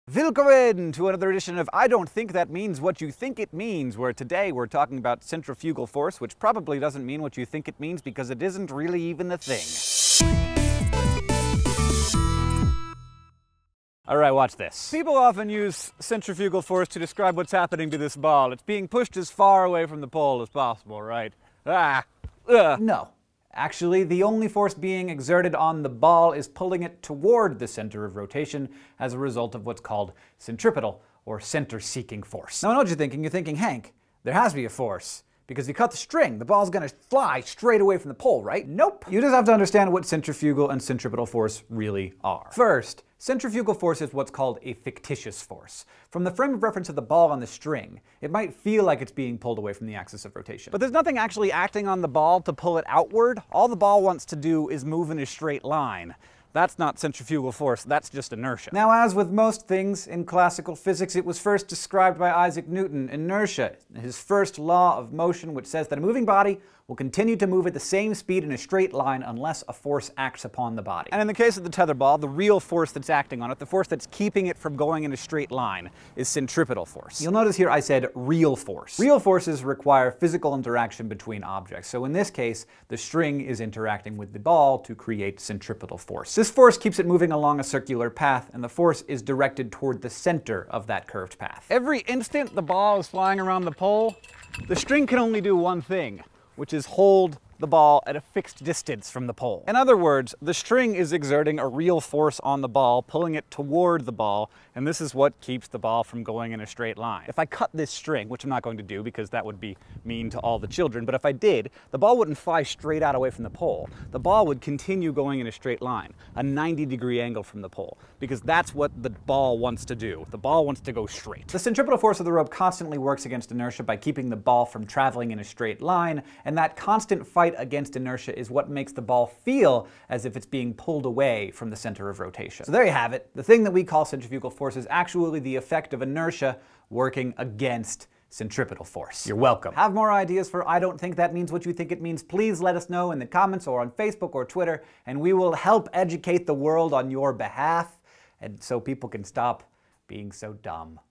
Willkommen to another edition of I Don't Think That Means What You Think It Means, where today we're talking about centrifugal force, which probably doesn't mean what you think it means because it isn't really even a thing. Alright, watch this. People often use centrifugal force to describe what's happening to this ball. It's being pushed as far away from the pole as possible, right? No. Actually, the only force being exerted on the ball is pulling it toward the center of rotation as a result of what's called centripetal, or center-seeking force. Now I know what you're thinking. You're thinking, Hank, there has to be a force. Because if you cut the string, the ball's gonna fly straight away from the pole, right? Nope. You just have to understand what centrifugal and centripetal force really are. First, centrifugal force is what's called a fictitious force. From the frame of reference of the ball on the string, it might feel like it's being pulled away from the axis of rotation. But there's nothing actually acting on the ball to pull it outward. All the ball wants to do is move in a straight line. That's not centrifugal force, that's just inertia. Now, as with most things in classical physics, it was first described by Isaac Newton, inertia, his first law of motion, which says that a moving body will continue to move at the same speed in a straight line unless a force acts upon the body. And in the case of the tetherball, the real force that's acting on it, the force that's keeping it from going in a straight line, is centripetal force. You'll notice here I said real force. Real forces require physical interaction between objects, so in this case, the string is interacting with the ball to create centripetal force. This force keeps it moving along a circular path, and the force is directed toward the center of that curved path. Every instant the ball is flying around the pole, the string can only do one thing, which is hold the ball at a fixed distance from the pole. In other words, the string is exerting a real force on the ball, pulling it toward the ball, and this is what keeps the ball from going in a straight line. If I cut this string, which I'm not going to do because that would be mean to all the children, but if I did, the ball wouldn't fly straight out away from the pole. The ball would continue going in a straight line, a 90-degree angle from the pole, because that's what the ball wants to do. The ball wants to go straight. The centripetal force of the rope constantly works against inertia by keeping the ball from traveling in a straight line, and that constant fight against inertia is what makes the ball feel as if it's being pulled away from the center of rotation. So there you have it. The thing that we call centrifugal force is actually the effect of inertia working against centripetal force. You're welcome. Have more ideas for I Don't Think That Means What You Think It Means? Please let us know in the comments or on Facebook or Twitter, and we will help educate the world on your behalf, and so people can stop being so dumb.